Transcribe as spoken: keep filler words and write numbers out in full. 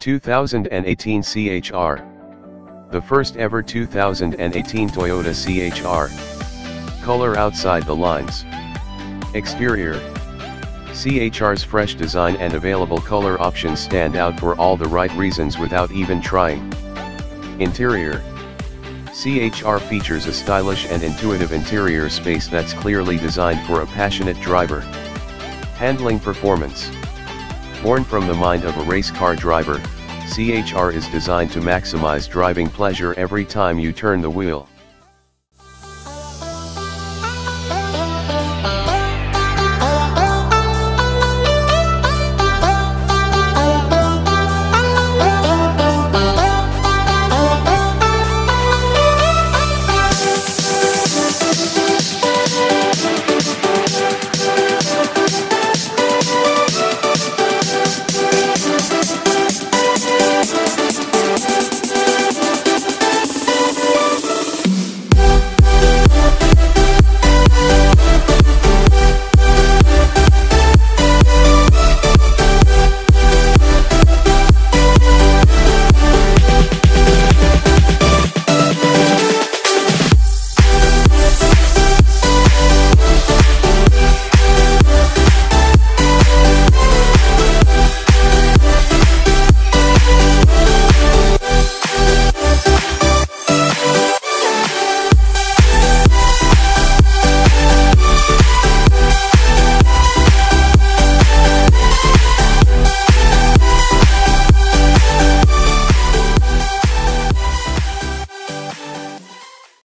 two thousand eighteen C H R. The first ever two thousand eighteen Toyota C H R. Color outside the lines. Exterior. C H R's fresh design and available color options stand out for all the right reasons without even trying. Interior. C H R features a stylish and intuitive interior space that's clearly designed for a passionate driver. Handling performance. Born from the mind of a race car driver, C H R is designed to maximize driving pleasure every time you turn the wheel.